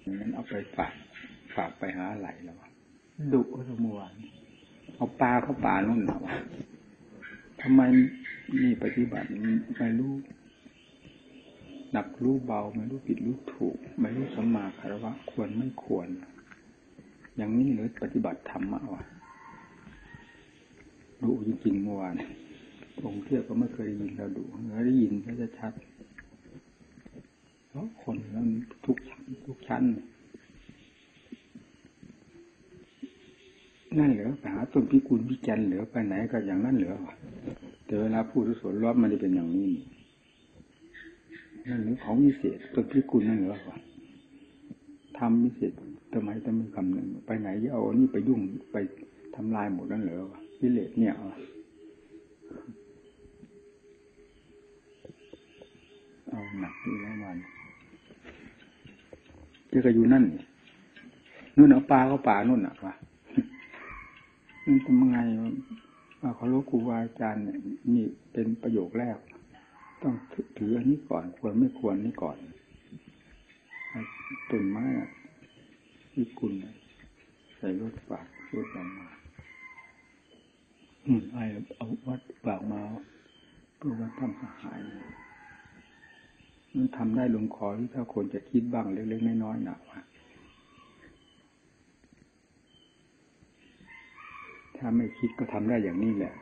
นั้นเอาไปฝากไปหาไหลแล้วดุสมวนเอาปลาเข้าป่านู่นหรอวะทำไมนี่ปฏิบัติไม่รู้หนักรู้เบาไม่รู้ผิดรู้ถูกไม่รู้สัมมาคารวะควรไม่ควรอย่างนี้เลยปฏิบัติธรรมะวะดุจริงๆเมื่อวานองค์เทียบก็ไม่เคยยินเราดุได้ยินก็จะชัดเพราะคนนั้นทุกชั้นนั่นเหรอไปหาต้นพิกุลพิจันเหลือไปไหนก็อย่างนั้นเหลือวะแต่เวลาพูดสวนรอบมันจะเป็นอย่างนี้นั่นหรือของวิเศษต้นพิกุลนั่นเหรอวะทำวิเศษทำไมต้องมีคำหนึ่งไปไหนจะเอานี่ไปยุ่งไปทำลายหมดนั่นเหรอวะวิเลศเนี่ยเอาหนักดีแล้วมันจะก็อยู่นั่นนู่นเอาปลาก็ป่านู่นน่ะวะนี่ทำไงว่าเขารู้ครูบาอาจารย์เนี่ยนี่เป็นประโยคแรกต้องถืออันนี้ก่อนควรไม่ควรนี่ก่อนต้นไม้ที่กุลใส่รถฝากรถออกมาไอ้เอาวัดฝากมาเพื่อว่าทำสหายมันทำได้ลงคอที่ถ้าคนจะคิดบ้างเล็กๆน้อยๆหนักถ้าไม่คิดก็ทำได้อย่างนี้แหละ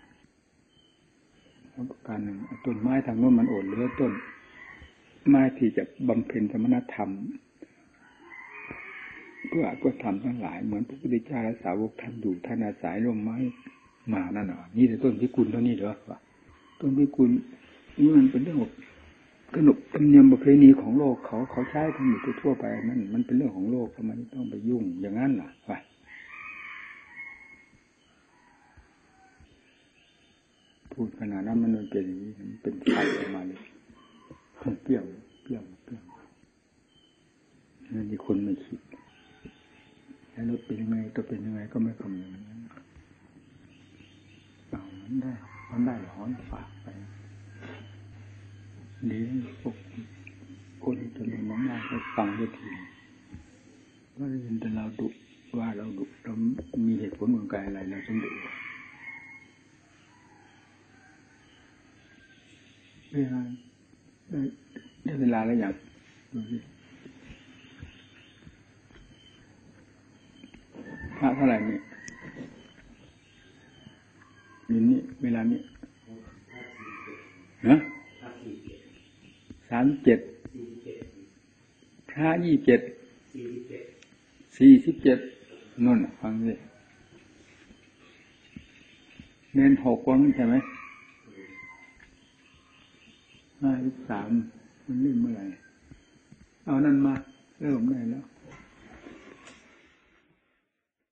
แล้วการหนึ่งต้นไม้ทางโน้นมันโอดเหลือต้นไม้ที่จะบำเพ็ญสมณธรรมเพื่อทำทั้งหลายเหมือนพระพุทธเจ้าและสาวกท่านอยู่ท่านอาศัยร่มไม้มานั่นน่ะนี่แต่ต้นพิกุลเท่านี้เหรอวะต้นพิกุลนี่มันเป็นเรื่องขนบธรรมเนียมประเพณีของโลกเขาใช้กันอยู่ทั่วไปนั่นมันเป็นเรื่องของโลกทำไมต้องไปยุ่งอย่างนั้นล่ะไปพูดขนาดนั้นมันเป็นอย่างนี้มันเป็นไฟออกมาเลยเปรี้ยวนั่นที่คนไม่คิดแล้วรถเป็นยังไงตัวเป็นยังไงก็ไม่คำนึงนั้นมันได้หอนฝากไปดีพวกคนจะมีน้ำลายไปฟังได้ทีว่าเห็นแต่เราดุว่าเราดุเรามีเหตุผลกลไกอะไรเราต้องดุได้เวลาแล้วอยากดูสิพระเท่าไหร่นี่อยู่นี่เวลานี้นะ37พระ27 47นั่นฟังสิเน้น6วันใช่ไหม53มันเล่นเมื่อไหร่เอานั่นมาเริ่มได้แล้ว